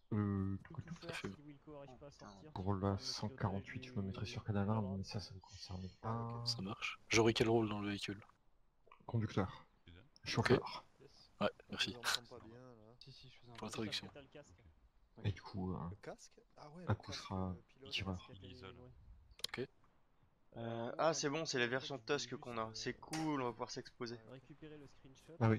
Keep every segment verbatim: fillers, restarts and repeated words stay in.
Euh, Tout faire si Wilco arrive pas à sortir. pour la cent quarante-huit, je me mettrai sur cadavre, mais ça, ça me concerne pas. Ça marche. J'aurai quel rôle dans le véhicule? Conducteur. Chauffeur. Ouais, merci. Je vous entends pas bien là. Si, si, je faisais un Pour la Parce traduction. que t'as le casque. Et du coup, euh, Le casque? Ah ouais, un le coup casque sera euh, pilote. tireur. Casque, Il isole. ouais. Euh, ah c'est bon, c'est la version Tusk qu'on a. C'est cool, on va pouvoir s'exposer. Euh, Récupérer le screenshot. Ah oui.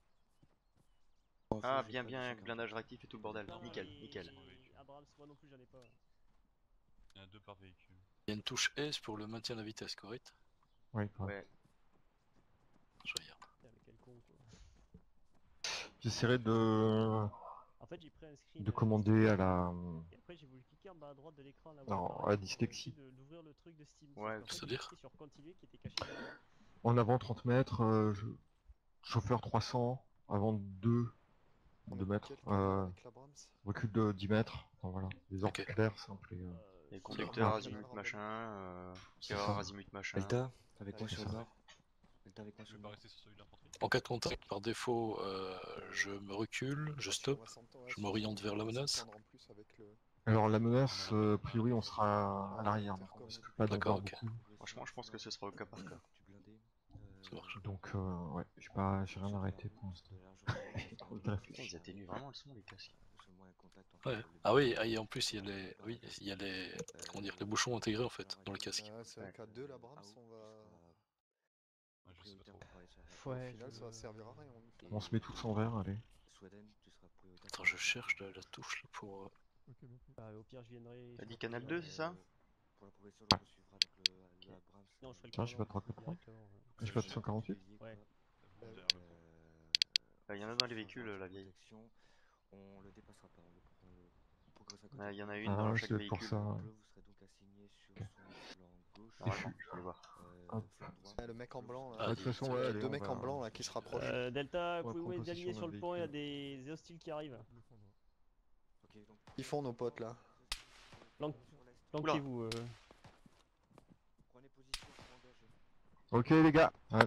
Ah bien bien, avec blindage réactif et tout le bordel. Non, Nickel, et- nickel. Abrams, moi non plus j'en ai pas. Il y en a deux par véhicule. Il y a une touche S pour le maintien de la vitesse, correct? Oui, ouais. Ouais. Je regarde. Putain, mais quel con quoi. J'essaierai de, En fait j'ai pris un screen. de euh, commander à la... Et après j'ai voulu cliquer en bas à droite de l'écran là. Non, où à apparaît dyslexie. de- d'ouvrir le truc de Steam. Ouais, Sauf qu'en fait, c'est-à-dire j'ai cliqué sur continuer qui était caché derrière. En avant trente mètres, euh, je- chauffeur trois cents, avant deux, On a deux mètres, quel caméra euh, avec l'Abrams? recul de dix mètres, enfin voilà, les ordres Ok. clairs, simples et... Euh... Euh, Et sur- conducteur Ah. azimut machin, euh, C'est tireur ça. azimut machin. Delta, avec moi Avec sur ça. le nord. Delta avec moi Je sur vais le pas nord. rester sur celui de l'infanterie. En cas de contact, par défaut, euh, je me recule, je stoppe. je m'oriente vers la menace. Alors la menace, euh, a priori on sera à l'arrière, maintenant, parce que pas d'en D'accord, voir ok. beaucoup. Franchement, je pense que ce sera au cas par cas. Du blindé. Ça marche. Donc euh, ouais, j'ai pas, j'ai rien arrêté pour l'instant. Trop de Putain, ils atténuent vraiment le son les casques. Ouais. Ah oui, ah, et en plus il y a les, oui, il y a les, comment dire, les bouchons intégrés en fait dans le casque. Ah, c'est un K deux l'Abrams, on va... Ouais, je sais pas trop. Au Ouais, final, je- ça va servir à rien. On... On se met tous en vert, allez. Attends, je cherche la, la touche là pour. euh, Bah, au pire je viendrai. T'as je dit ferai canal le- deux, c'est ça? Pour la progression, je me suivrai avec le, le Abrams. Non, je ferai le Tiens, j'ai pas de commandant, trois quatre trois. directement, ouais. J'ai pas de cent quarante-huit. Ouais. Bon, derrière le pont. Bah, il y en a dans les véhicules, la vieille. On le dépassera pas, on le prend, on progresse à côté. Ouais, il y en a une Ah, dans ouais, chaque c'est véhicule. pour ça. ouais. Bleu, vous serez donc assigné sur Ok. son flanc gauche. Normalement, je vais voir. Euh, Hop. flanc droit. Ah, le mec en blanc là. Ah, de toute façon, Il y ouais, a allez, deux on mecs va- en blanc là qui se rapprochent. Euh, Delta, Ouais, pouvez-vous prendre être aligné possession sur d'un le pont, il y a véhicule. des hostiles qui arrivent. Ok, donc. Ils font nos potes là. Planque- sur l'est. Planquez-vous. Euh... Prenez position pour engager. Ok les gars. Ouais.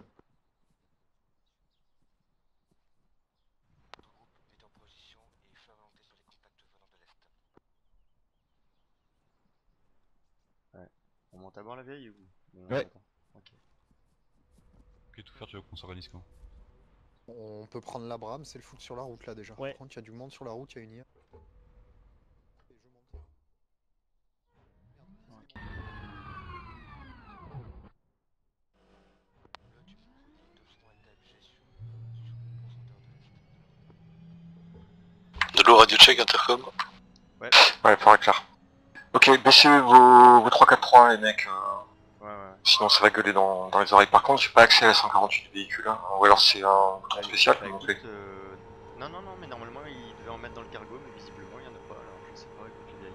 Votre groupe est en position et fait remonter sur les contacts venant de l'est. On monte à bord la vieille ou ou on Ouais. attend? Ok. Ok, tout faire, tu veux qu'on s'organise comment? On peut prendre l'Abrams et le foutre sur la route là déjà. Ouais. Par contre, il y a du monde sur la route, il y a une I A. Et je monte. Là, tu devront être dirigés sur, sur le pourcentage de l'est. De l'eau radio check intercom. Ouais. Ouais, pour être clair. Ok, baissez vos, vos trois quatre trois les mecs, euh, Ouais, ouais. sinon ça va gueuler dans, dans les oreilles. Par contre, j'ai pas accès à la cent quarante-huit du véhicule, hein. Ou alors c'est un truc Bah, spécial bah, qu'ils m'ont écoute, fait. euh, Non, non, non, mais normalement il devait en mettre dans le cargo, mais visiblement il y en a pas, alors je sais pas, écoute les vieilles.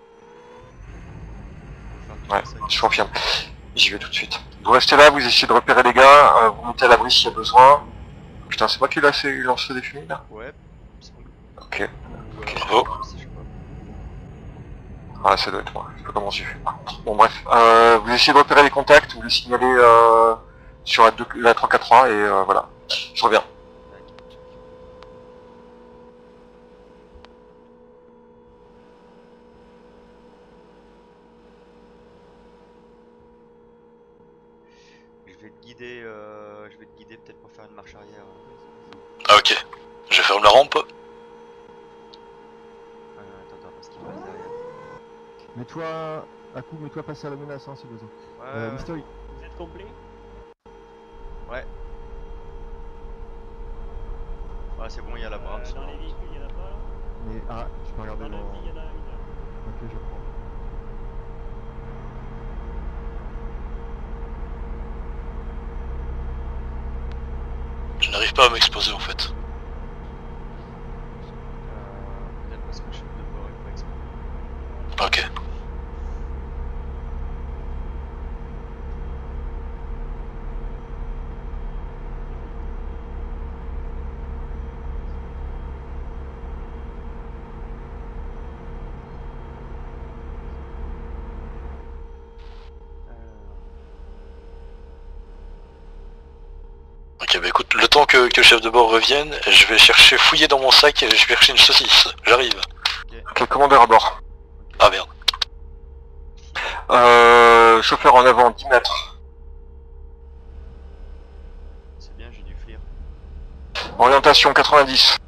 Faut faire tout Ouais, ça, je confirme. J'y vais tout de suite. Vous restez là, vous essayez de repérer les gars, euh, vous mettez à l'abri s'il y a besoin. Putain, c'est moi qui lance lance des fumées là? Ouais, sans doute. Ok. Ou, euh, Bravo. je sais pas. Ah, ça doit être moi, je sais pas comment j'ai fait. Bon, bref, euh, vous essayez de repérer les contacts, vous les signalez euh, sur la, deux- la trois quatre trois et euh, voilà. Je reviens. Je vais te guider, euh, je vais te guider peut-être pour faire une marche arrière. Ah ok. Je ferme la rampe. Euh, attends, attends, parce qu'il passe derrière. Mets-toi, à coup, mets-toi passer à la menace, hein, si besoin. Ouais, Euh, ouais. Mystery. Vous êtes complet? Ouais. Ouais, c'est bon, il y a la brave. Euh, Dans les véhicules, il y en a pas là? Mais, ah, je peux regarder Dans le dans... petit, il y en a une. Ok, je prends. Je n'arrive pas à m'exposer en fait. Euh, peut-être parce que le chef de bord est pas exprès. Ok. Ok, bah écoute, le temps que, que le chef de bord revienne, je vais chercher, fouiller dans mon sac et je vais chercher une saucisse. J'arrive. Ok. Ok, commandeur à bord. Ah merde. Euh, chauffeur en avant, dix mètres. C'est bien, j'ai du flir. Orientation quatre-vingt-dix.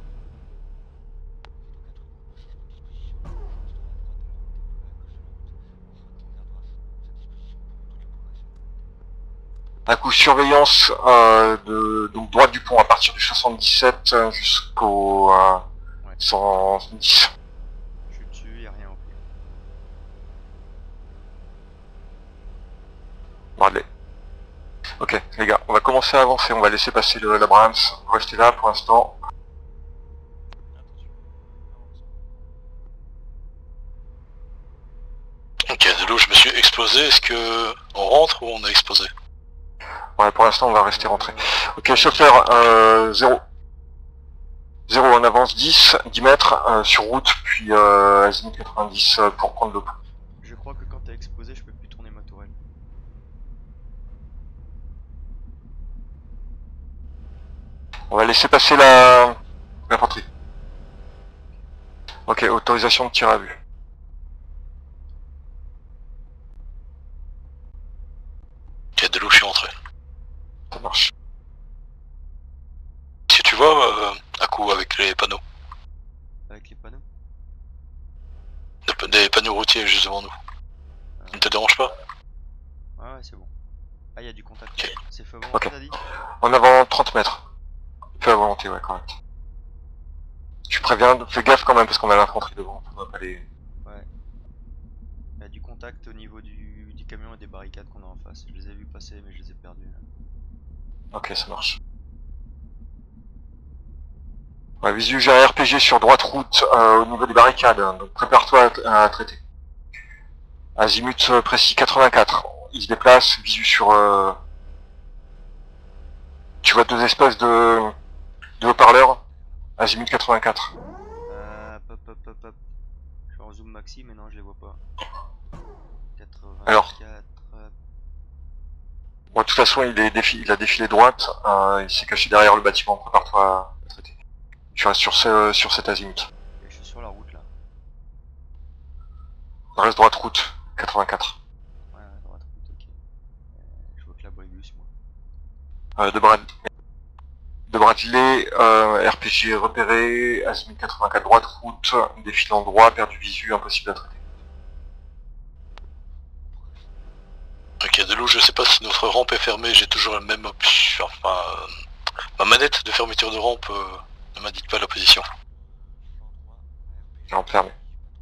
Un coup surveillance euh, de donc droite du pont à partir du soixante-dix-sept jusqu'au euh, Ouais. cent dix. Je suis dessus, y'a rien au plus. Bradley. Ok les gars, on va commencer à avancer, on va laisser passer le, la Brahms. Restez là pour l'instant. Ok, de l'eau, je me suis explosé. Est-ce que on rentre ou on a explosé? Ouais, pour l'instant on va rester rentré. Ok, chauffeur, euh, zéro. zéro en avance, dix, dix mètres euh, sur route, puis euh, azimut quatre-vingt-dix euh, pour prendre le pont. Je crois que quand t'as explosé, je peux plus tourner ma tourelle. On va laisser passer la l'infanterie. Ok, autorisation de tir à vue. Ok, de l'eau, je suis rentré. Ça marche. Si tu vois, euh, à coup avec les panneaux. Avec les panneaux. Des, des panneaux routiers juste devant nous. Ça ne te dérange pas? Ouais, ouais, c'est bon. Ah, y'a du contact. Ok. C'est feu avant, Ok. t'as dit? En avant trente mètres. Fais à volonté, ouais, quand même. Tu préviens, fais gaffe quand même parce qu'on a l'infanterie devant. On va pas les... Ouais. Y'a du contact au niveau du, du camion et des barricades qu'on a en face. Je les ai vus passer, mais je les ai perdus. Là. Ok, ça marche. Ouais, visu, j'ai un R P G sur droite route euh, au niveau des barricades, hein, donc prépare-toi à, à traiter. Azimut euh, précis quatre-vingt-quatre. Il se déplace, visu sur... Euh... Tu vois deux espèces de, de haut-parleurs. Azimut quatre-vingt-quatre. Euh, pop, pop, pop, pop. Je suis en zoom maxi, mais non, je les vois pas. quatre-vingt-quatre. Alors. euh, Bon, de toute façon, il, est défi... il a défilé droite, euh, il s'est caché derrière le bâtiment, prépare-toi à traiter. Tu restes sur, ce, sur cet azimut. Et je suis sur la route là. Reste droite route, quatre-vingt-quatre. Ouais, à droite route, ok. Euh, je vois que la Bribus, moi. Euh, de Brad... De Bradley, euh, R P G repéré, azimut quatre-vingt-quatre droite route, défilant droit, perdu visu, impossible à traiter. Ok, de l'eau, je sais pas si notre rampe est fermée, j'ai toujours la même option. Enfin, euh, ma manette de fermeture de rampe euh, ne m'indique pas la position. Rampe fermée.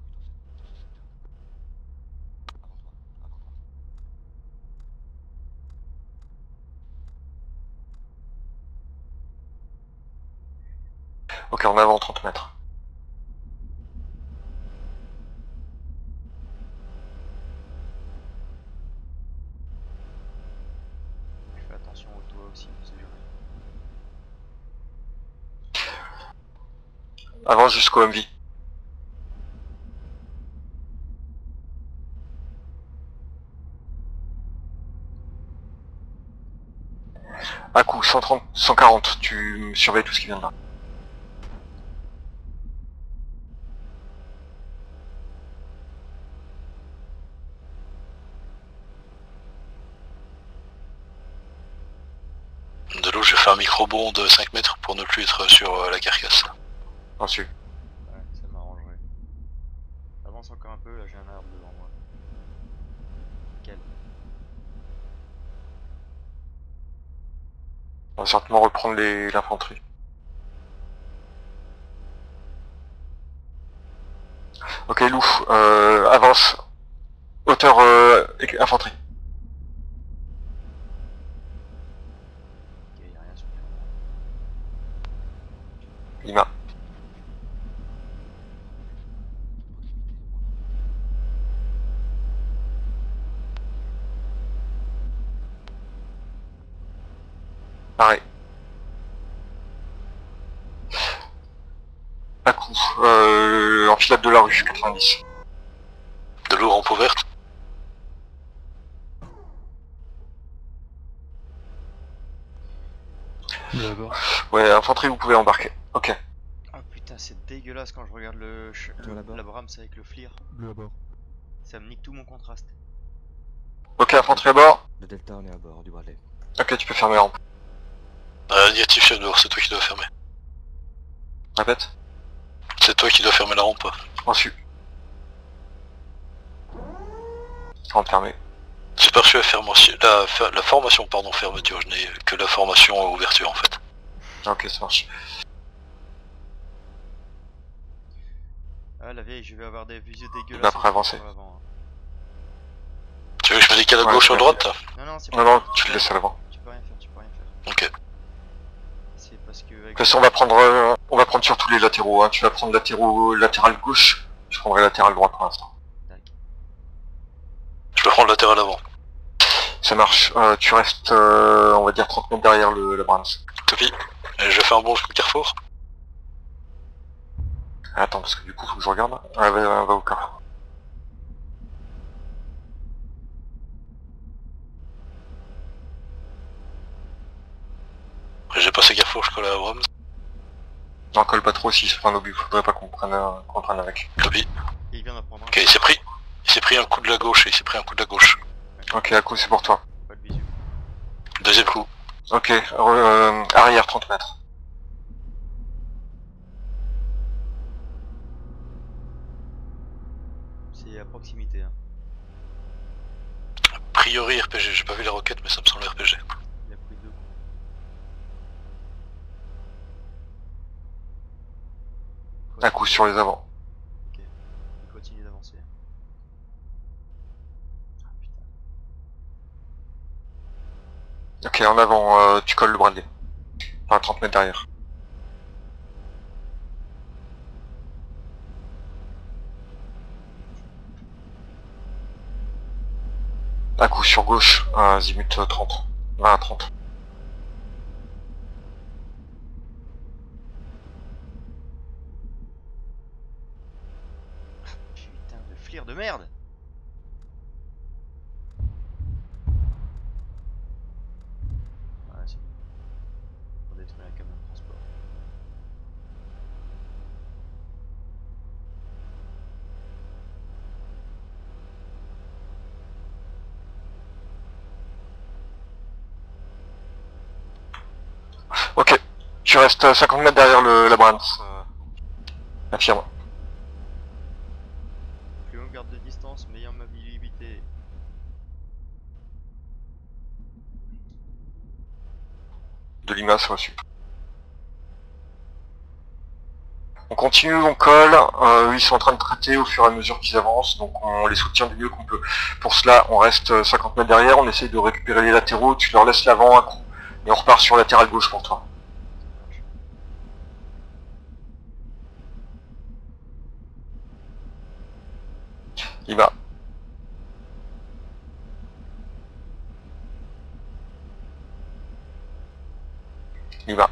Ok, en avant trente mètres. Je fais attention au toit aussi, on sait jamais. Avance jusqu'au M V. À coup, cent trente, cent quarante, tu surveilles tout ce qui vient de là. De l'eau, j'ai fait un micro-bond de cinq mètres pour ne plus être sur euh, la carcasse. Ensuite. Ouais, ça m'arrangerait. Avance encore un peu, là j'ai un arbre devant moi. Quel? On va certainement reprendre les- l'infanterie. Ok, Lou, euh, avance. Hauteur euh, éc- infanterie. Ok, y'a rien sur moi. Lima. Pareil. À coup. Euh, enfilade de la rue, quatre-vingt-dix. De l'eau, rampe ouverte. D'accord. Ouais, infanterie, vous pouvez embarquer. Ok. Ah putain, Putain, c'est dégueulasse quand je regarde le, ch- Sur la le barre. la Brahms avec le FLIR. Bleu à bord. Ça me nique tout mon contraste. Ok, infanterie à bord. Le Delta, on est à bord du Bradley. Ok, tu peux fermer la rampe. Euh, négatif, chef de bord, c'est toi qui dois fermer. Répète. C'est toi qui dois fermer la rampe. Reçu. Rampe fermée. J'ai pas reçu la formation, la, fer- la formation, pardon, fermeture, je n'ai que la formation ouverture en fait. Ok, ça marche. Ah la vieille, je vais avoir des visus dégueulasses. Bah, après, aussi avancer. sur l'avant, hein. Tu veux que je me décale à Ouais, gauche ou à ouais. droite? Non non, c'est Non, non, tu le laisses à l'avant. Tu peux rien faire, tu peux rien faire. Ok. C'est parce que... De toute façon, on va prendre, euh, on va prendre sur tous les latéraux. Hein. Tu vas prendre latéraux, latéral gauche. Je prendrai latéral droit pour l'instant. Je peux prendre le latéral avant. Ça marche. Euh, tu restes, euh, on va dire trente mètres derrière le, la Brahms. Copie. Et je fais un bond jusqu'au carrefour. Attends, parce que du coup, faut que je regarde. Ah, va, va au carrefour. J'ai passé carrefour, je colle à la Brahms. Non, colle pas trop si c'est pas un obus. Faudrait pas qu'on prenne, euh, qu'on prenne avec. Copie. Il vient d'en prendre un. Ok, il s'est pris. Il s'est pris un coup de la gauche et il s'est pris un coup de la gauche. Ok, à coup, c'est pour toi. Pas de visu. Deuxième coup. Ok, euh, arrière trente mètres. C'est à proximité. Hein. A priori R P G, j'ai pas vu la roquette mais ça me semble R P G. Il a pris deux coups. À coup sur les avants. Ok. Il continue d'avancer. Ah putain. Ok, en avant, euh, tu colles le Bradley. Enfin, trente mètres derrière. À coup sur gauche, un azimut trente. vingt à trente. Putain de FLIR de merde. Ouais, c'est bon. On détruit un camion de transport. Ok, tu restes cinquante mètres derrière le, la Brahms. Euh, affirme. Plus on garde de distance, meilleure mobilité. De Lima, c'est reçu. On continue, on colle, euh, ils sont en train de traiter au fur et à mesure qu'ils avancent, donc on les soutient du mieux qu'on peut. Pour cela, on reste cinquante mètres derrière, on essaye de récupérer les latéraux, tu leur laisses l'avant un coup, et on repart sur latéral gauche pour toi. Lima. Lima.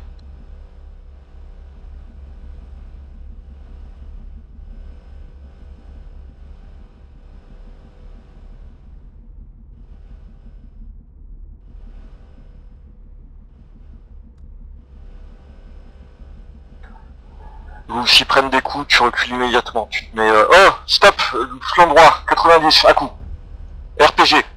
Ou s'ils prennent des coups, tu recules immédiatement. Tu te mets... Euh... Oh, stop, flanc droit, quatre-vingt-dix, à coup. R P G.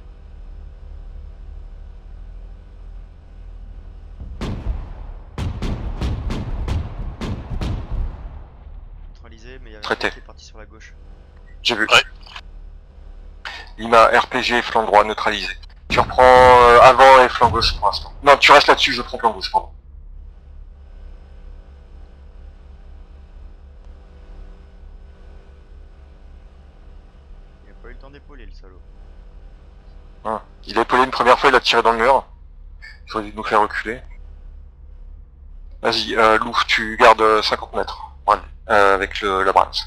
Neutralisé, mais il y avait Traité. un qui est parti sur la gauche. J'ai vu. Ouais. Lima, R P G, flanc droit, neutralisé. Tu reprends euh, avant et flanc gauche pour l'instant. Non, tu restes là-dessus, je prends flanc gauche, pardon. Il a pas eu le temps d'épauler le salaud. Hein. Il a épaulé une première fois, il a tiré dans le mur. Il aurait dû nous faire reculer. Vas-y, euh, Lou, tu gardes euh, cinquante mètres. Voilà, euh, avec le, la Brahms.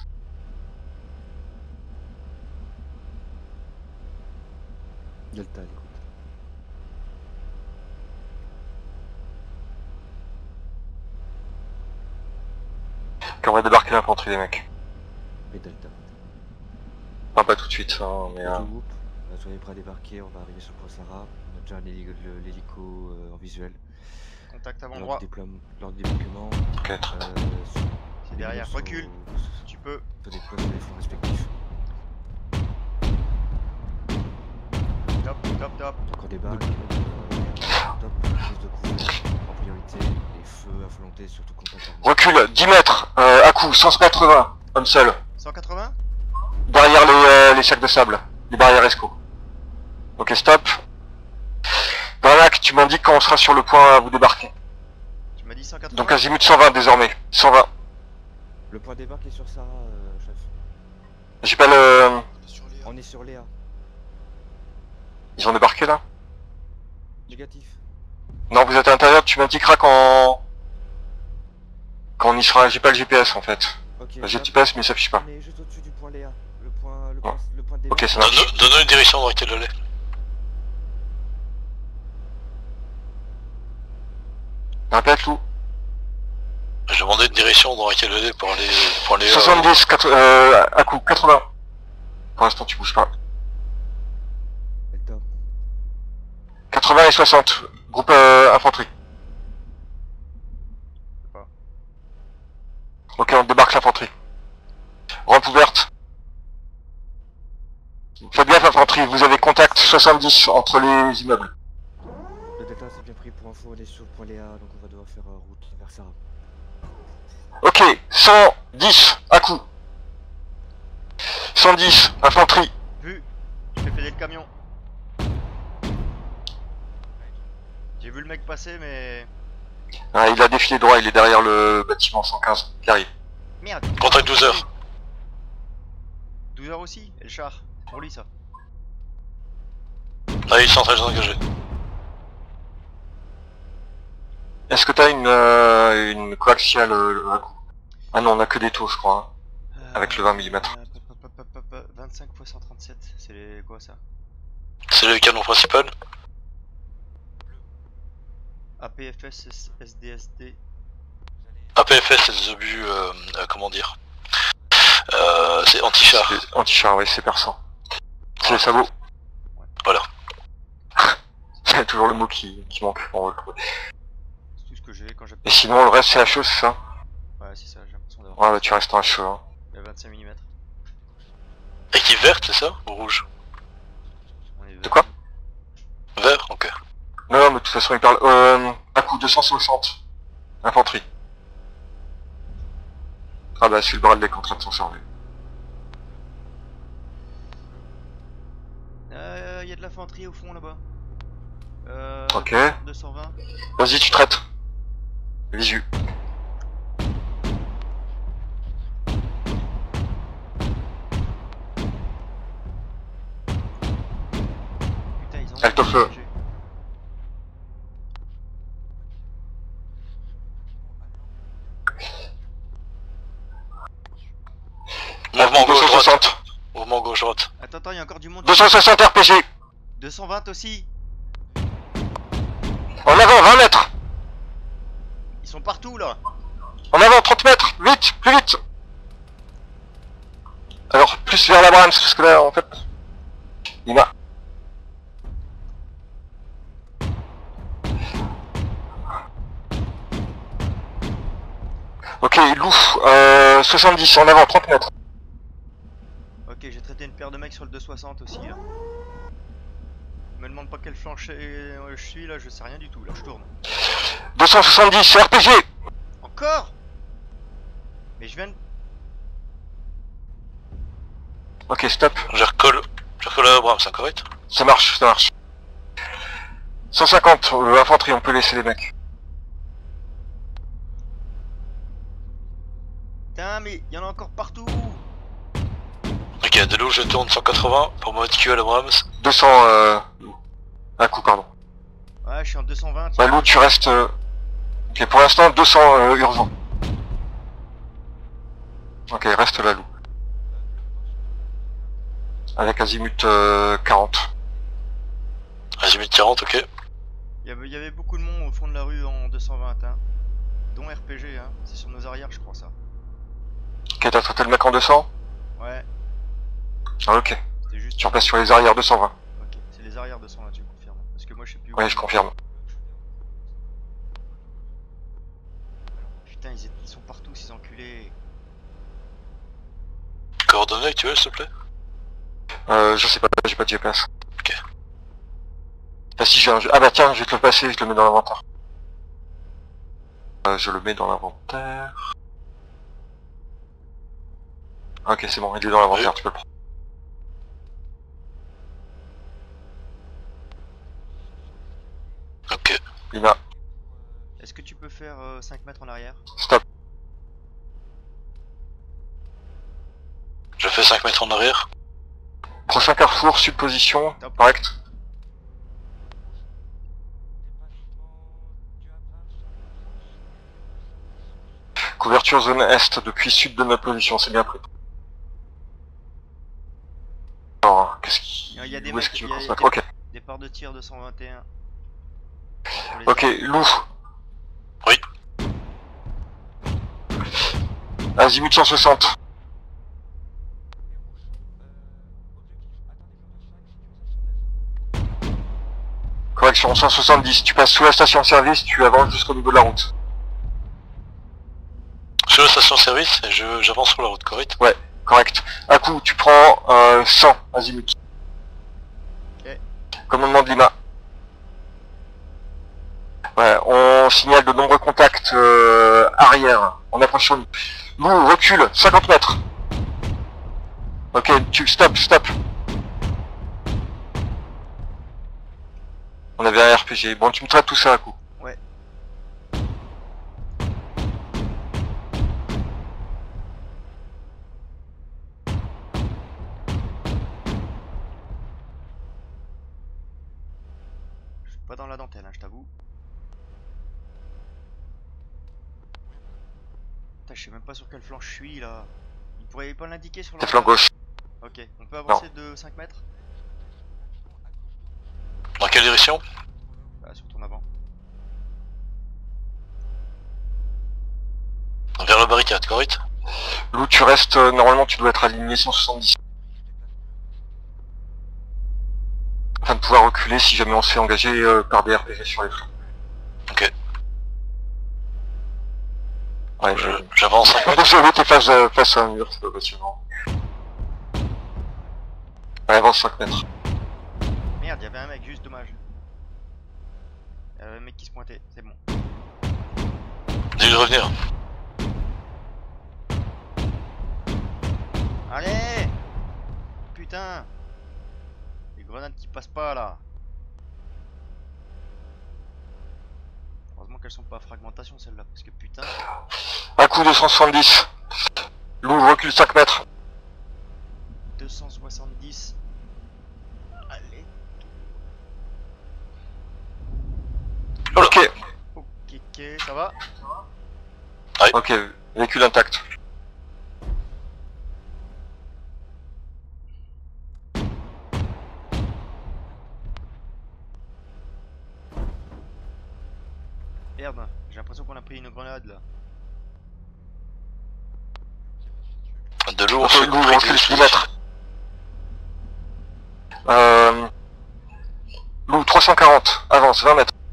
Delta, écoute. Puis on va débarquer l'infanterie des mecs. Et Delta. Enfin, pas tout de suite, hein, mais... Euh... Tout groupe, euh, soyez prêts à débarquer, on va arriver sur Point Sarah. On a déjà un héli- le- l'hélico euh, en visuel. Contact avant Lors droit. du déploiement, lors du déploiement Ok, très bien. euh, sur- C'est derrière, Les recule, morceaux tu peux. sur des postes sur les flancs respectifs. Top, top, top. Donc on débarque, euh, top, prise de couvert en priorité, les feux à volonté, surtout contact armé. Recule, dix mètres, euh, à coup, cent quatre-vingts, homme seul. cent quatre-vingts? Derrière les, euh, les sacs de sable, les barrières esco. Ok, stop. Barnac, tu m'indiques quand on sera sur le point à vous débarquer. Tu m'as dit cent quatre-vingts? Donc azimut cent vingt désormais, cent vingt. Le point de débarque est sur Sarah, euh, chef. J'ai pas le... On est sur Léa. Ils ont débarqué là? Négatif. Non, vous êtes à l'intérieur, tu m'indiqueras quand... Quand on y sera, j'ai pas le G P S en fait. Ok. J'ai le hop. G P S mais il s'affiche pas. On est juste au-dessus du point Léa. Le point, le Bon. point, le point de Ok, débarque. ça marche. Donne- Donne-nous une direction dans laquelle elle est. Répète, Lou. J'ai demandé une direction dans laquelle elle est pour aller... Pour aller euh, soixante-dix, quatre, euh, à coup, quatre-vingts. Pour l'instant, tu bouges pas. Delta. quatre-vingts et soixante. Groupe euh, infanterie. pas. Ok, on débarque l'infanterie. Rampe ouverte. Faites gaffe infanterie, vous avez contact soixante-dix entre les immeubles. Le Delta c'est bien pris pour info, on est sur le point Léa, donc on va devoir faire euh, route vers Sarah. Ok, cent dix, à coup. cent dix, infanterie. Vu, je fais péter le camion. J'ai vu le mec passer, mais... Ah, il a défilé droit, il est derrière le bâtiment cent quinze, qui arrive. Merde. Contact douze heures. douze heures aussi, et le char. Pour lui ça. Ah, ils sont très engagés. Est-ce que t'as une, euh, une coaxiale euh, à coup? Ah non, on a que des taux, je crois. Hein. Avec le vingt millimètres. Euh, pop, pop, pop, pop, pop, vingt-cinq fois cent trente-sept, c'est les... quoi ça? C'est le canon principal. A P F S, S D S D. A P F S, c'est des obus, euh, euh, comment dire euh, c'est anti-char. C'est Anti-char, oui, c'est perçant. C'est les sabots. Voilà. C'est toujours le mot qui, qui manque. On va le trouver. C'est tout ce que j'ai quand j'ai... Et sinon, le reste, c'est H E, c'est ça? Ouais, c'est ça, j'ai l'impression d'avoir... Ouais, bah tu restes en H E. Hein. Il y a vingt-cinq millimètres. Équipe verte, c'est ça? Ou rouge? On est De quoi? Vert, ok. Non, non, mais de toute façon, il parle. Euh, à coup, deux cent soixante. Infanterie. Ah bah, c'est le Bradley qui est en train de s'en servir. Euh, il y a de l'infanterie au fond là-bas. Euh... Ok. deux cent vingt. Vas-y, tu traites. Visu. Putain, ils ont... Elle te feu. Mouvement deux cent gauche-droite. soixante. Mouvement gauche-droite. Attends, attends, il y a encore du monde. deux cent soixante R P G. deux cent vingt aussi. En avant, vingt mètres. Ils sont partout là. En avant, trente mètres. Vite, plus vite. Alors, plus vers la Brahms, parce que là, en fait... Il m'a... Ok, loup, euh, soixante-dix, en avant, trente mètres. Ok, j'ai traité une paire de mecs sur le deux cent soixante aussi là. Me demande pas quel flancher euh, je suis là, je sais rien du tout là, je tourne. deux cent soixante-dix, R P G. Encore? Mais je viens de... Ok, stop. Je recolle. Je recolle à Abrams, c'est correct? Ça marche, ça marche. cent cinquante, euh, infanterie, on peut laisser les mecs. Putain, mais il y en a encore partout. Ok, de l'eau, je tourne cent quatre-vingts pour mon Q à l'Abrams. deux cents, euh... à coup, pardon. Ouais, je suis en deux cent vingt. Bah, Lou, tu restes... euh, Ok, pour l'instant, deux cents euh, urgent. Ok, reste là, Lou. Avec azimut euh, quarante. Azimut quarante, ok. Il y avait, il y avait beaucoup de monde au fond de la rue en deux cent vingt, hein. Dont R P G, hein. C'est sur nos arrières, je crois ça. Ok, t'as traité le mec en deux cents? Ouais, Ah, ok. c'était juste... Tu repasses sur les arrières deux cent vingt. Ok, c'est les arrières deux cent vingt, tu confirmes. Parce que moi je sais plus où... Ouais, je confirme. Putain, ils, étaient- ils sont partout ces enculés. coordonnées actuelles, s'il te plaît? Euh, je sais pas, j'ai pas de G P S. Ok. Ah si, j'ai un... Ah bah tiens, je vais te le passer, je te le mets dans l'inventaire. Euh, je le mets dans l'inventaire. Ok, c'est bon, il est dans l'inventaire, Oui. tu peux le prendre. Ok. Lima, Est-ce que tu peux faire euh, cinq mètres en arrière? stop. Je fais cinq mètres en arrière. Prochain carrefour, sud position, Top. correct. Couverture zone est depuis sud de notre position, c'est bien pris. Alors, qu'est-ce qui... Il y a des Où est-ce mecs- qu'il il veut y a- qu'on se mette? il y a- Ok, Départ de tir deux cent vingt et un. ok, loup. Oui. Azimut cent soixante. Correction, cent soixante-dix. Tu passes sous la station de service, tu avances jusqu'au niveau de la route. Sur la station service, et je- j'avance sur la route, correct? Correct. À coup, tu prends euh, cent azimut. Ok. Commandement de Lima. Ouais, on signale de nombreux contacts euh, arrière. On approche sur nous. Nous, recule, cinquante mètres. Ok, tu stop, stop. On avait un R P G. Bon, tu me traites tout ça à coup. Ouais. Je suis pas dans la dentelle, hein, je t'avoue. Putain, je sais même pas sur quel flanc je suis là. Il pourrait pas l'indiquer sur T'es la flanc gauche. Ok, on peut avancer de cinq mètres? Dans quelle direction? Bah, sur ton avant. Vers la barricade, correct? Lou, tu restes, euh, normalement tu dois être aligné cent soixante-dix. Afin de pouvoir reculer si jamais on se fait engager euh, par des R P G sur les flancs. Ok. Ouais, Je- je... J'avance cinq mètres. Désolé, t'es face, euh, face à un mur, c'est pas passionnant. Ouais, avance cinq mètres. Merde, il y avait un mec, juste dommage. Il y avait un mec qui se pointait, c'est bon. Dis-lui de revenir. Allez! Putain! Les grenades qui passent pas là! Heureusement qu'elles sont pas à fragmentation celles-là, parce que putain. À coup deux cent soixante-dix. Lou, recule cinq mètres. deux cent soixante-dix. Allez. Ok, Ok, ok, ça va? ok, véhicule intact. Merde, j'ai l'impression qu'on a pris une grenade là. De lourd, Ok, c'est Lou, recule six mètres. Euh... Lou, trois cent quarante, avance, vingt mètres.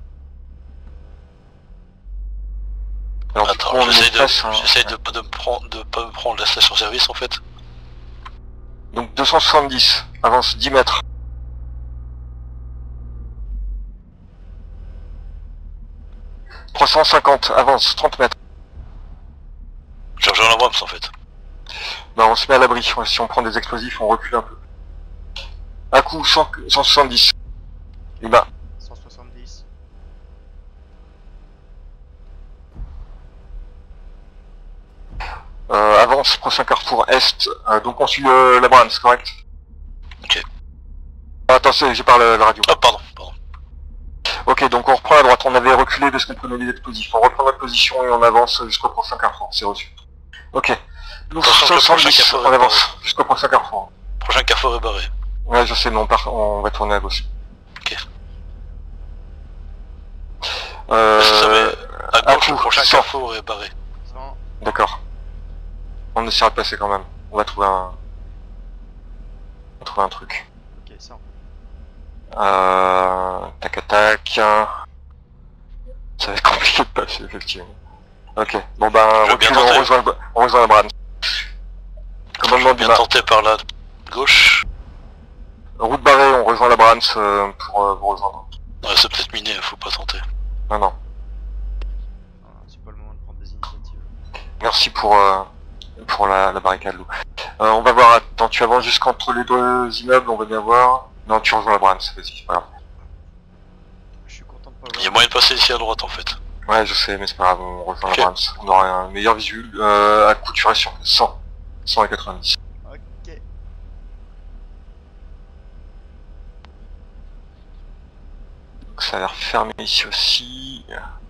Alors, du Attends, coup, on j'essaye est de, face, hein. j'essaye de pas de me prendre, de pas me prendre la station service en fait. Donc deux cent soixante-dix, avance dix mètres. trois cent cinquante, avance trente mètres. J'ai rejoint l'Abrams en fait. Bah on se met à l'abri, si on prend des explosifs on recule un peu. À coup cent, cent soixante-dix. Lima. cent soixante-dix. Euh, avance, prochain carrefour est, euh, donc on suit le, la Brahms, correct? Ok. Ah, attends, c'est- j'ai parlé à la radio. Ah pardon, pardon. Ok, donc on reprend à droite, on avait reculé parce qu'on prenait des explosifs. On reprend notre position et on avance jusqu'au prochain carrefour, c'est reçu. Ok. Nous, Attention que le prochain soixante-dix, carrefour on est avance jusqu'au prochain carrefour. Prochain carrefour est barré. Ouais, je sais, mais on, part, on va tourner à gauche. Ok. Euh... Est-ce que ça va- À à gauche, le coup, prochain cent. carrefour est barré. cent. D'accord. On essaiera de passer quand même. On va trouver un... On va trouver un truc. Ok, cent. Euh... Tac tac. Ça va être compliqué de passer, effectivement. Ok. Bon ben, Je veux bien recule, on tenter. rejoint, le... on rejoint la Brahms. Je Commandement Bien d'Ima. tenté par la gauche. Route barrée, on rejoint la Brahms euh, pour euh, vous rejoindre. Ouais, c'est peut-être miné, faut pas tenter. Non, non. Ah, c'est pas le moment de prendre des initiatives. Merci pour, euh, pour la, la barricade, Lou. Euh, on va voir, attends, tu avances jusqu'entre les deux immeubles, on va bien voir. Non, tu rejoins la Brahms, vas-y, c'est pas grave. Je suis content de pas Il y a avoir. moyen de passer ici à droite en fait. Ouais, je sais, mais c'est pas grave, on rejoint Ok. la Brahms. On aura un meilleur visuel. Euh, à coup, tu restes sur cent. cent et quatre-vingt-dix. Ok. Donc ça a l'air fermé ici aussi.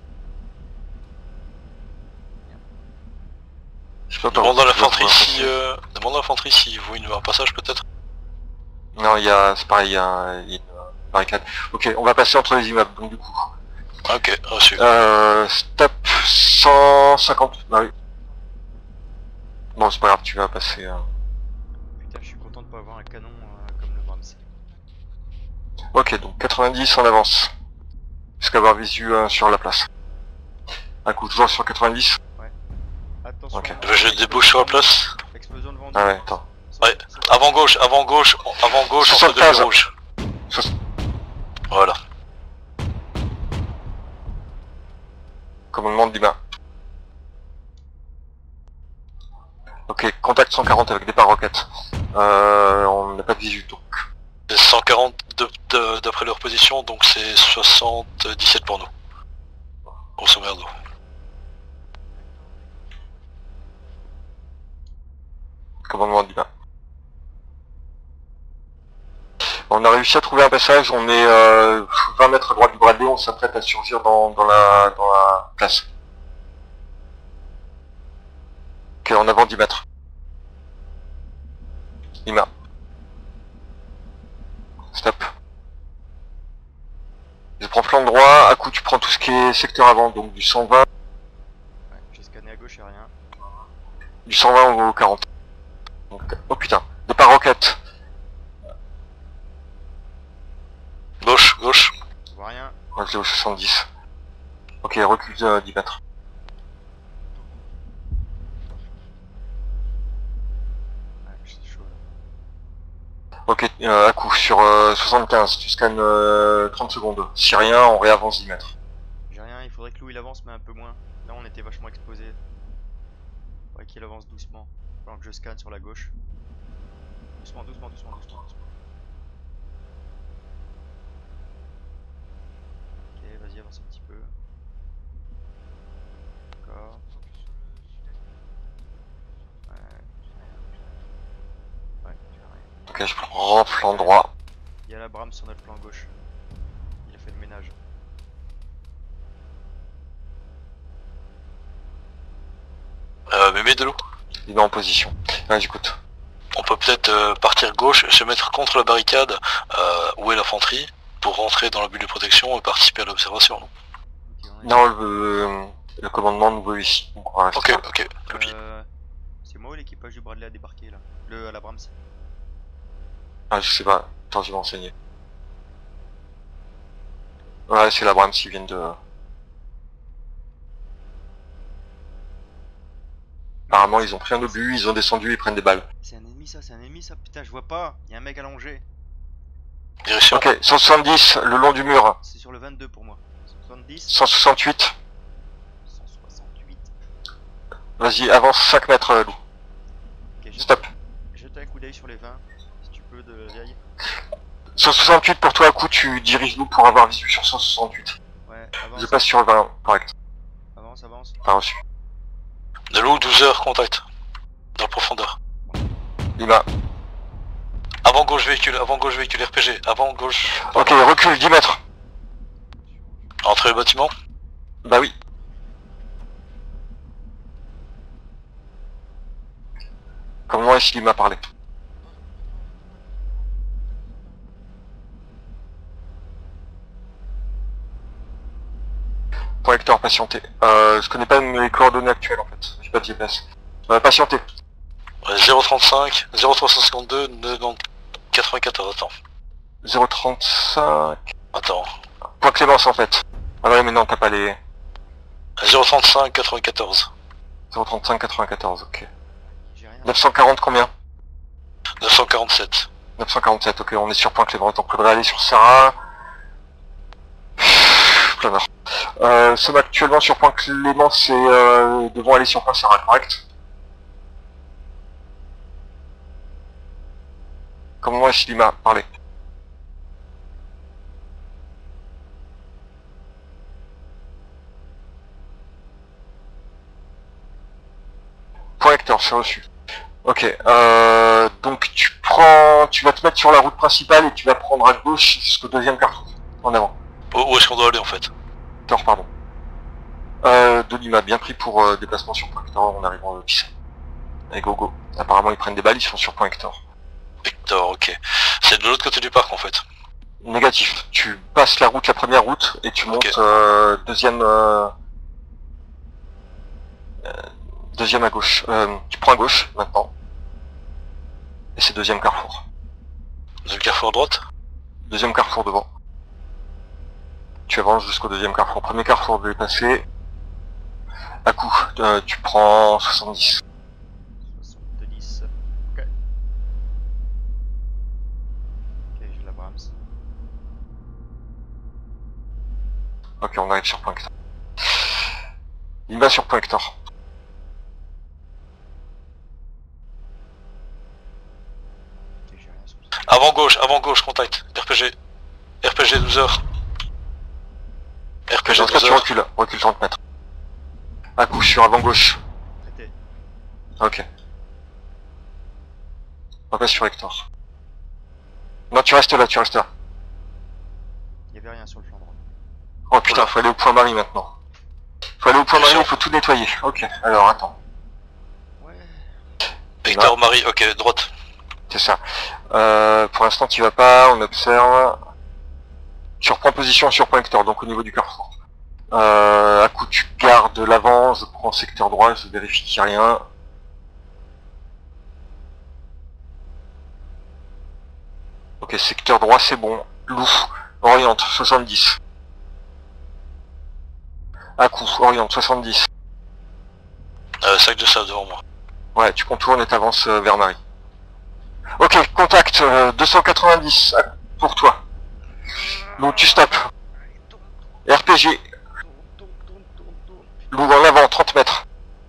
Je peux pas Demande à vous- l'infanterie vous- si... Euh... Demande à l'infanterie s'il vaut une... un passage peut-être. Non, il y a, c'est pareil, il y a, il y a une barricade. Ok, on va passer entre les immeubles, donc du coup. Ok, reçu. Euh, stop cent cinquante. Bah oui. Bon, c'est pas grave, tu vas passer. euh. Putain, je suis content de pas avoir un canon euh, comme le Brahms. Ok, donc quatre-vingt-dix en avance. Jusqu'à visu euh, sur la place. Un coup, toujours sur quatre-vingt-dix. Attention. Ok. Je débouche sur la place. Explosion devant Ah ouais, attends. Ouais. Avant gauche, avant gauche, avant gauche, entre deux soixante-quinze. lignes rouges. Soix- Voilà. Commandement d'Ima. Ok, contact cent quarante avec départ roquette. Euh, on n'a pas de visu, donc. C'est cent quarante de- de- d'après leur position, donc c'est soixante-dix-sept pour nous. Grosso merdo. Commandement d'Ima. On a réussi à trouver un passage, on est euh, vingt mètres à droite du Bradley, on s'apprête à surgir dans, dans, la, dans la place. Ok, en avant dix mètres. Ima. Stop. Je prends flanc droit, à coup tu prends tout ce qui est secteur avant, donc du cent vingt, Ouais, j'ai scanné à gauche et rien. du cent vingt au quarante. Donc, oh putain, départ roquette. Gauche, gauche. Je vois rien. Moi je l'ai au soixante-dix. Ok, recule de dix mètres. Ouais, c'est chaud là. Ok, euh, à coup sur euh, soixante-quinze, tu scannes euh, trente secondes. Si rien, on réavance dix mètres. J'ai rien, il faudrait que Lou il avance, mais un peu moins. Là, on était vachement exposé. Faudrait qu'il avance doucement. Pendant que je scanne sur la gauche. Doucement, doucement, doucement, doucement. doucement. Ok, vas-y, avance un petit peu. D'accord. Ouais, ouais, tu as rien. Ok, je prends flanc droit. Il y a la Brahms sur notre flanc gauche. Il a fait le ménage. Euh, mais mets de l'eau. Il est en position. Ouais, j'écoute. On peut peut-être euh, partir gauche, se mettre contre la barricade euh, où est l'infanterie pour rentrer dans la bulle de protection et participer à l'observation. Ok, on est- Non, le, le commandement nous veut ici. Donc on va rester Ok, là. ok. Copie. Euh, c'est moi ou l'équipage du Bradley a débarqué là? Le à la Brahms. Ah, je sais pas. Attends, je vais m'enseigner. Ouais, c'est la Brahms qui viennent de... Apparemment, ils ont pris un obus, ils ont descendu, ils prennent des balles. C'est un ennemi ça, c'est un ennemi ça, putain je vois pas. Il y a un mec allongé. Direction. Ok, cent soixante-dix, le long du mur. C'est sur le vingt-deux pour moi. soixante-dix, cent soixante-huit. cent soixante-huit. Vas-y, avance cinq mètres, Lou. Ok, jette, Stop. jette un coup d'œil sur les vingt, si tu peux, de la vieille. cent soixante-huit pour toi, à coup, tu diriges Lou pour avoir visu sur cent soixante-huit. Ouais, avance, Je passe sur le vingt, correct. avance, avance. Pas reçu. De l'eau, douze heures, contact. Dans la profondeur. Lima. Avant gauche véhicule, avant gauche véhicule R P G, avant gauche. Ok, recule, dix mètres. Entre les bâtiments. Bah oui. Comment est-ce qu'il m'a parlé? Projecteur patienté. Euh, je connais pas mes coordonnées actuelles en fait. J'ai pas de G P S. Euh, patienté. Ouais, zéro trente-cinq, zéro trois cent cinquante-deux, neuf quatre-vingt-quatorze. Attends. zéro trente-cinq. Attends. Point Clémence en fait. Ah ouais mais non t'as pas les... zéro trente-cinq, quatre-vingt-quatorze. zéro trente-cinq quatre-vingt-quatorze, ok. J'ai rien. neuf cent quarante combien? neuf cent quarante-sept. neuf cent quarante-sept, ok, on est sur point Clément, donc faudrait aller sur Sarah. Plein nord. Euh, sommes actuellement sur point Clément, c'est euh, devons aller sur point Sarah, correct? Comment est-ce qu'il m'a parlé? Point Hector, c'est reçu. Ok, euh, donc tu prends, tu vas te mettre sur la route principale et tu vas prendre à gauche jusqu'au deuxième carrefour, en avant. Où, où est-ce qu'on doit aller en fait? Hector, pardon. Euh, Denis m'a bien pris pour euh, déplacement sur point Hector, on arrive en piste. Allez, go go. Apparemment ils prennent des balles, ils sont sur point Hector. Hector, ok. C'est de l'autre côté du parc en fait. Négatif. Tu passes la route, la première route, et tu montes Ok. euh, deuxième... Euh, euh, deuxième à gauche. Euh, tu prends à gauche maintenant. Et c'est deuxième carrefour. Deuxième carrefour à droite? Deuxième carrefour devant. Tu avances jusqu'au deuxième carrefour. Premier carrefour dépassé. À coup, euh, tu prends soixante-dix. soixante-dix. Ok. Ok, j'ai la Brahms. Ok, on arrive sur point Hector. Il va sur point Hector. Ok, j'ai rien sur ça. Avant gauche, avant gauche, contact. R P G. R P G douze heures. R P G Dans ce cas, douze tu heures. recules. Recule trente mètres. À coup, sur avant gauche. Traité. Ok. On passe sur Hector. Non, tu restes là, tu restes là. Il y avait rien sur le flanc droit. Oh putain, faut aller au point Marie maintenant. Faut aller au point Marie, il faut tout nettoyer. Ok, alors attends. Ouais. Hector, Marie, ok, droite. C'est ça. Euh, pour l'instant, tu vas pas, on observe. Tu reprends position sur point Hector, donc au niveau du carrefour. Euh, à coup, tu gardes l'avant, je prends secteur droit, je vérifie qu'il n'y a rien. Ok, secteur droit, c'est bon. Loup, oriente, soixante-dix. À coup, oriente, soixante-dix. Euh, sac de sable devant moi. Ouais, tu contournes et t'avances euh, vers Marie. Ok, contact, euh, deux cent quatre-vingt-dix à- pour toi. Donc tu stops. R P G, Tourne, tourne, tourne, tourne, tourne. Loup en avant, trente mètres.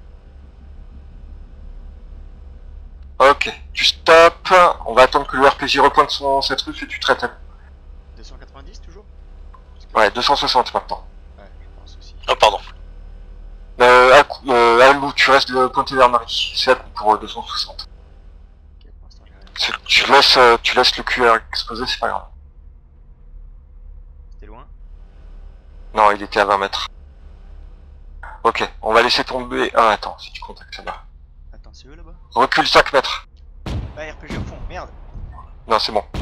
Ok, tu stops. On va attendre que le R P G repointe son, sa truffe et tu traites. deux cent quatre-vingt-dix toujours? Ouais, deux cent soixante maintenant. Ouais, je pense aussi. Oh, pardon. Euh, à, coup- euh, à Loup, tu restes de pointer vers Marie. C'est à coup pour euh, deux cent soixante. Ok, pour l'instant j'ai rien. C'est- Tu laisses, euh, tu laisses le Q R exposé, c'est pas grave. C'était loin? Non, il était à vingt mètres. Ok, on va laisser tomber... Ah attends, si tu contactes là-bas. Attends, c'est eux là-bas? Recule cinq mètres. Ah, R P G au fond, merde! Non, c'est bon.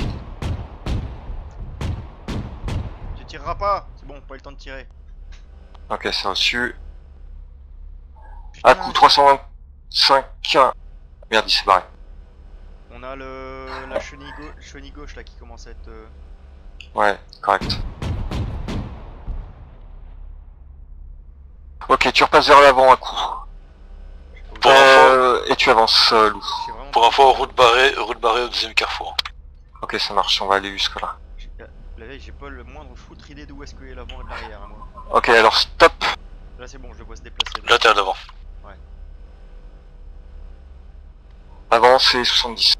Tu tireras pas! C'est bon, pas eu le temps de tirer. Ok, c'est reçu. Putain, À coup trois cent vingt-cinq. Merde, il s'est barré. on a le la chenille, gau- chenille gauche là qui commence à être... euh, Ouais, correct. Ok, tu repasses vers l'avant à coup. Pour Euh, et tu avances, euh, Loup. j'ai vraiment Pour info, route barrée, route barrée au deuxième carrefour. Ok, ça marche, on va aller jusque là. j'ai- La veille, j'ai pas le moindre foutre idée d'où est-ce qu'il y a l'avant et de l'arrière, moi. Ok, alors stop. Là c'est bon, je le vois se déplacer. Là, t'es à l'avant. Avance et soixante-dix.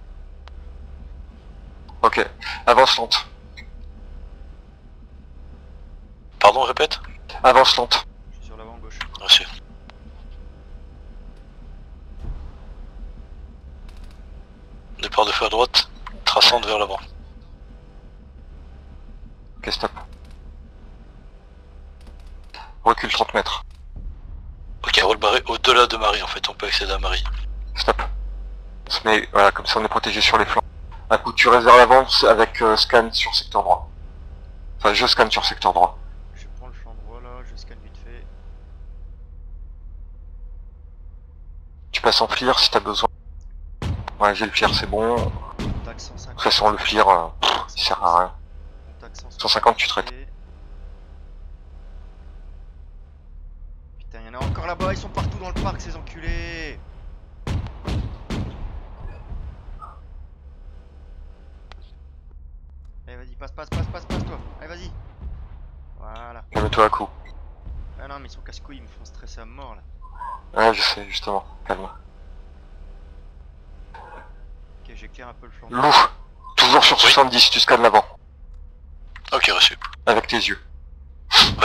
Ok, avance lente. Pardon, répète? Avance lente. Je suis sur l'avant gauche. Merci. Départ de feu à droite, traçante vers l'avant. Ok, stop. Recule trente mètres. Ok, route barrée au-delà de Marie en fait, on peut accéder à Marie. Stop. On se met, voilà, comme ça on est protégé sur les flancs. Un coup, tu restes vers l'avant avec euh, scan sur secteur droit. Enfin, je scanne sur secteur droit. Je prends le flanc droit là, je scanne vite fait. Tu passes en flir si t'as besoin. Ouais, j'ai le flir, c'est bon. De Contact cent cinquante. toute façon, le flir, euh, il sert à rien. Contact cent cinquante. cent cinquante, tu traites. Putain, y'en a encore là-bas, ils sont partout dans le parc ces enculés. Allez, vas-y, passe, passe, passe, passe, passe, toi. Allez, vas-y. Voilà. Calme-toi à coup. Ah non, mais ils sont casse-couilles, ils me font stresser à mort là. Ouais, je sais, justement. Calme. Ok, j'éclaire un peu le flanc. Loup, toujours sur soixante-dix, tu scannes l'avant. Ok, reçu. Avec tes yeux. Oui.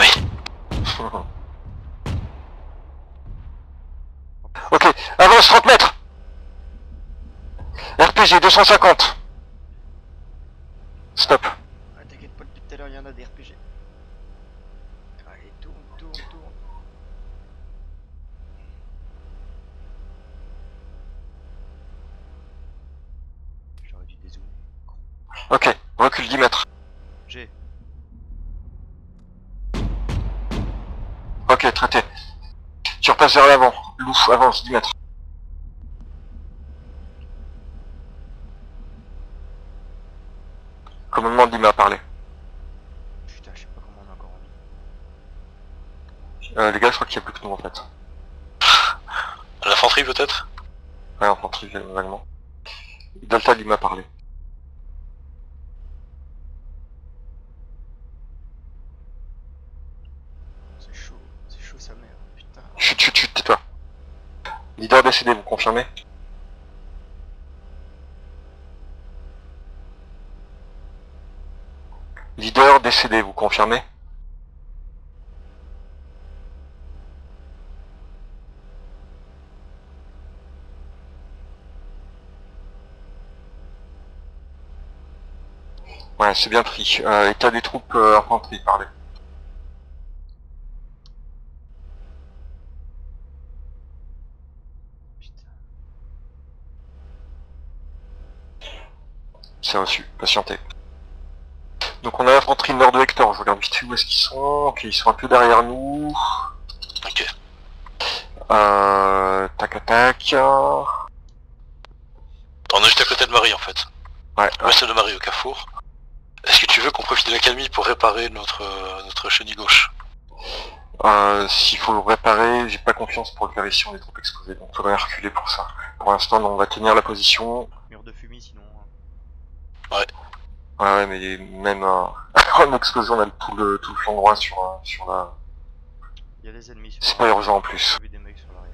Ok, avance trente mètres. R P G deux cent cinquante. Stop. Ah, t'inquiète pas, depuis tout à l'heure, il y en a des R P G. Allez, tourne, tourne, tourne. J'aurais dû dézoomer. Ok, recule dix mètres. J'ai. Ok, traité. Tu repasses vers l'avant. Loup, avance dix mètres. Commandement d'Ima a parlé. Putain, je sais pas comment on a encore envie. Euh, les gars, je crois qu'il n'y a plus que nous en fait. L'infanterie peut-être? Ouais, infanterie, vaguement. Delta d'Ima a parlé. C'est chaud, c'est chaud sa mère, putain. Chut, chut, chut, tais-toi. Leader décédé, vous confirmez? Leader décédé, vous confirmez? Ouais, c'est bien pris. Euh, état des troupes euh, infanterie, parlez. Putain. C'est reçu, patientez. Donc on a l'infanterie nord de Hector, je regarde vite fait où est-ce qu'ils sont. Ok, ils sont un peu derrière nous. Ok. Euh... Tac tac. On est juste à côté de Marie en fait. Ouais, Ouest de Marie au carrefour. Est-ce que tu veux qu'on profite de l'accalmie pour réparer notre, euh, notre chenille gauche? Euh, s'il faut le réparer, j'ai pas confiance pour le faire ici, on est trop exposé, donc faudrait reculer pour ça. Pour l'instant, on va tenir la position. Mur de fumée sinon. hein. Ouais, ouais, mais même euh, en exposé, on a tout le, tout le flanc droit sur, euh, sur la... Il y a des ennemis sur C'est pas urgent en plus. J'ai vu des mecs sur l'arrière.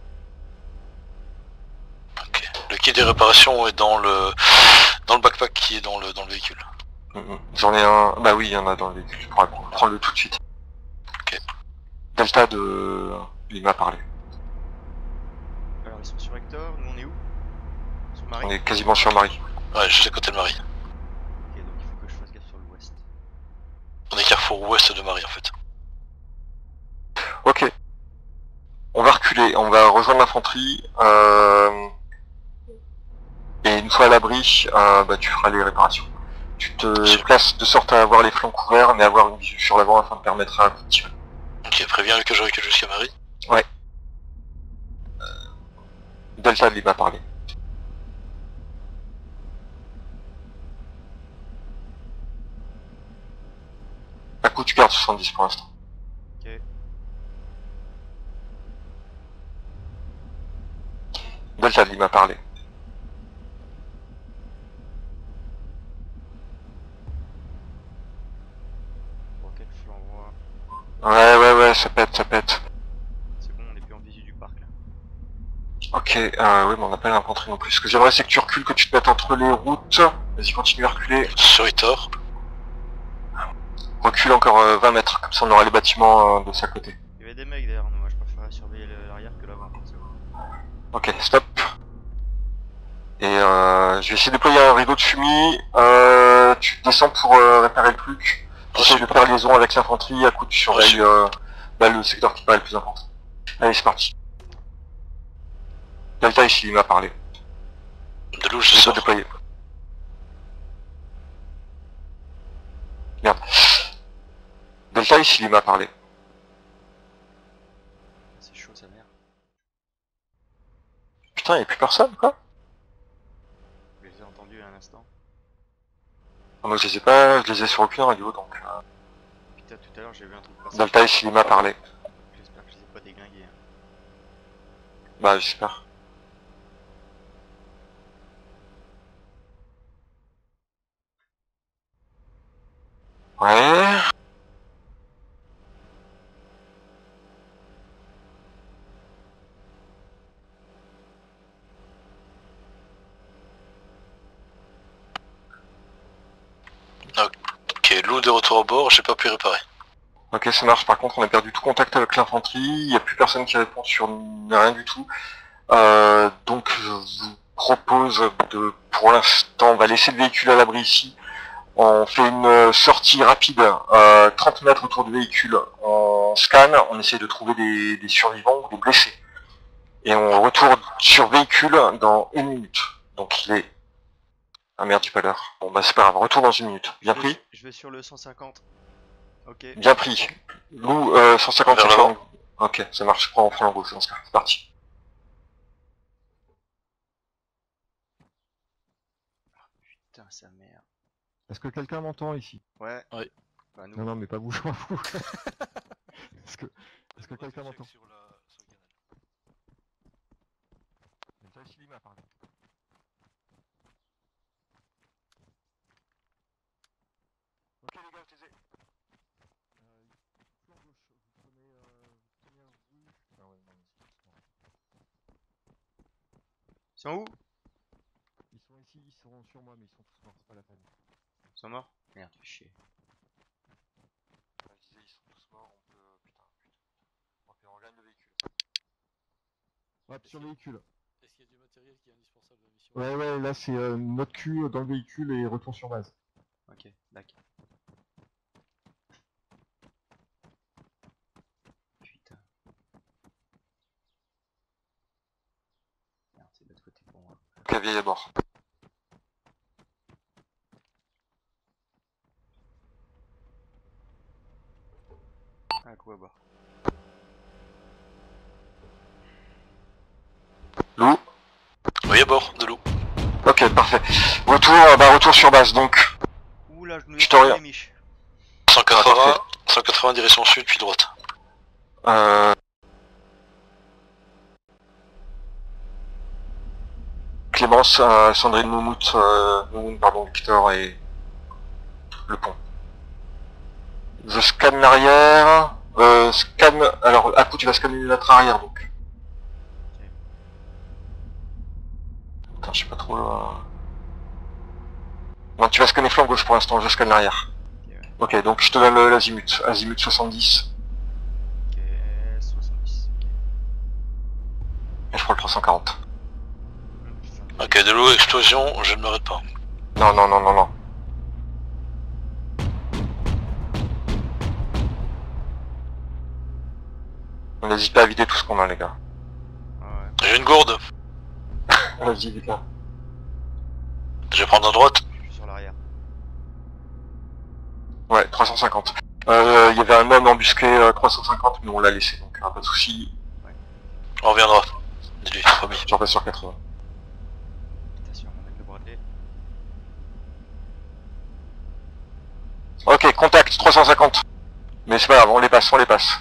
Ok. Le kit des réparations est dans le dans le backpack qui est dans le dans le véhicule. Mhm. J'en ai un... Bah oui, il y en a dans le véhicule, je pourrais prendre. Prends-le tout de suite. Ok. Delta de... Il m'a parlé. Alors ils sont sur Hector, nous on est où? Sur Marie? On est quasiment sur Marie. Ouais, juste à côté de Marie. Ok, donc il faut que je fasse gaffe sur l'ouest. On est carrefour ouest de Marie en fait. Ok. On va reculer, on va rejoindre l'infanterie. Euh... Et une fois à l'abri, euh, bah, tu feras les réparations. Tu te places de sorte à avoir les flancs couverts, mais avoir une visu sur l'avant afin de permettre à de tirer. Ok, préviens que je recule jusqu'à Marie. Ouais. Euh... Delta lui m'a parlé. À coup, tu gardes soixante-dix pour l'instant. Ok. Delta lui m'a parlé. Rocket flanc droit. Ouais, ouais, ouais, ça pète, ça pète. C'est bon, on est plus en visu du parc là. Ok, euh, oui, mais on n'a pas l'infanterie non plus. Ce que j'aimerais, c'est que tu recules, que tu te mettes entre les routes. Vas-y, continue à reculer. Sur Hector. Recule encore euh, vingt mètres, comme ça on aura les bâtiments euh, de sa côté. Il y avait des mecs derrière nous, moi je préférerais surveiller le- l'arrière que l'avant. c'est bon. Ok, stop. Et euh, je vais essayer de déployer un rideau de fumée. Euh, tu descends pour euh, réparer le truc. Tu essaies de faire liaison avec l'infanterie, à coup tu surveilles euh, bah, le secteur qui paraît le plus important. Allez, c'est parti. Delta ici, il m'a parlé. De l'eau je Je vais sors. déployer. Merde. Delta ici, il m'a parlé. C'est chaud sa mère. Putain, y'a plus personne, quoi. Je les ai entendus à un instant. Ah, moi je les ai pas, je les ai sur aucune radio, donc... Euh... Putain, tout à l'heure j'ai vu un truc passer. Delta ici, il m'a parlé. J'espère que je les ai pas déglingués. hein. Bah, j'espère. Ouais. Ok, Lou de retour à bord, j'ai pas pu réparer. Ok, ça marche. Par contre, on a perdu tout contact avec l'infanterie. Il n'y a plus personne qui répond sur rien du tout. Euh, donc, je vous propose de, pour l'instant, on va laisser le véhicule à l'abri ici. On fait une sortie rapide, euh, trente mètres autour du véhicule. On scanne, on essaie de trouver des, des survivants ou des blessés. Et on retourne sur véhicule dans une minute. Donc, il est... Ah merde, j'ai pas l'heure. Bon, bah c'est pas grave. Retour dans une minute. Bien Je vais- pris? Je vais sur le cent cinquante. Ok. Bien pris. Lou, euh, cent cinquante Vers sur l'avant. flanc. Ok, ça marche, je prends en flanc gauche dans ce cas. C'est parti. Putain, sa mère. Est-ce que quelqu'un m'entend ici? Ouais. Oui. Bah nous. Non, non, mais pas vous, je m'en fous. Est-ce que, est-ce que quelqu'un m'entend? Sur la... sur le canal. Déjà ici, il m'a parlé. Ok les gars, je les ai. Euh, flanc gauche, vous prenez, euh, première rue. Ah ouais, non, mais c'est bon. Ils sont où? Ils sont ici, ils seront sur moi, mais ils sont tous morts, c'est pas la peine. Ils sont morts? Merde, fais chier. Ouais, je disais, ils sont tous morts, on peut... Putain, putain. Ok, on regagne le véhicule. Hop, sur le véhicule. Est-ce qu'il y a du matériel qui est indispensable à la mission? Ouais, ouais, là c'est euh, notre cul dans le véhicule et retour sur base. Ok, d'accord. Putain. Merde, c'est de l'autre côté pour moi. Ok, vieille à bord. Ah, quoi à bord. Lou. Oui, à bord, de Lou. Ok, parfait. Retour, euh, bah retour sur base, donc. Ouh là, je nous Je ai te regarde. les miches. cent Ah, quatre-vingts, parfait. cent quatre-vingts direction sud puis droite. Euh... Clémence, euh, Sandrine Moumout, euh, Moumout, pardon, Victor et le pont. Je scanne l'arrière. Euh, scanne. Alors, à coup, tu vas scanner notre arrière donc. Putain, je sais pas trop. Euh... Non, tu vas scanner flanc gauche pour l'instant, je scanne l'arrière. Ok, ouais. Ok, donc je te donne le- l'azimut. Azimut soixante-dix. Ok, soixante-dix. Et je prends le trois cent quarante. Ok. Ok, de Lou, explosion, je ne m'arrête pas. Non, non, non, non, non. On n'hésite pas à vider tout ce qu'on a, les gars. Ah ouais. J'ai une gourde, Vas-y, vite là. je vais prendre à droite. Je suis sur l'arrière. Ouais, trois cent cinquante. Euh, il y avait un homme embusqué euh, trois cent cinquante, mais on l'a laissé, donc euh, pas de soucis. On reviendra. Dis-lui, promis. Je repasse sur quatre-vingts. Attention, on met le bracelet. Ok, contact, trois cent cinquante. Mais c'est pas grave, on les passe, on les passe.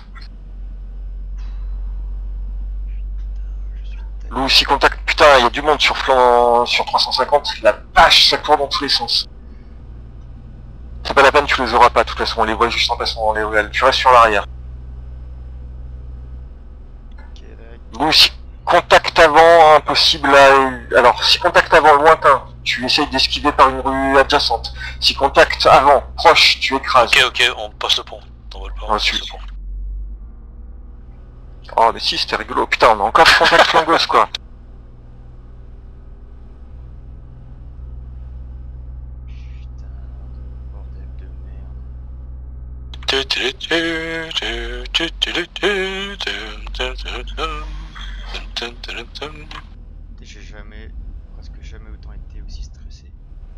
Je suis tellement... Lou, si contact, putain, il y a du monde sur flanc, sur trois cent cinquante, la vache, ça tourne dans tous les sens. C'est pas la peine, tu les auras pas, de toute façon, on les voit juste en passant dans les ruelles. Tu restes sur l'arrière. Ok, d'accord. Lou, si contact avant, impossible à... Alors, si contact avant, lointain, tu essayes d'esquiver par une rue adjacente. Si contact avant, proche, tu écrases. Ok, ok, on passe le pont. T'envoies pas, on passe Ensuite. le pont. Oh, mais si, c'était rigolo. Putain, on a encore contact flanc gauche, quoi. Putain, bordel de merde. Tu, tu, tu, tu, tu, tu, tu, tu, tu, tu, tu, tu, tu. J'ai jamais, presque jamais autant été aussi stressé.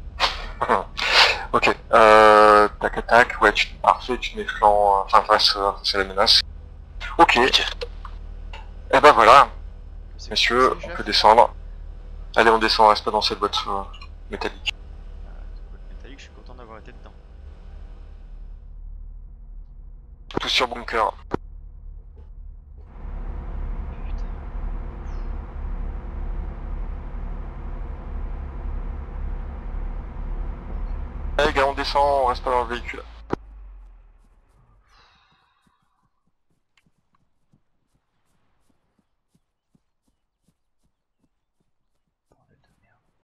Ok, euh, tac attaque, ouais, tu, parfait, tu mets flanc, euh, enfin face, euh, face à la menace. Ok, Ok. et ben voilà, C'est- messieurs, c'est le on chef peut descendre. Allez, on descend, on reste pas dans cette boîte euh, métallique. Ah, cette boîte métallique, je suis content d'avoir été dedans. Tous sur bunker. Putain. Allez, les gars, on descend, on reste pas dans le véhicule.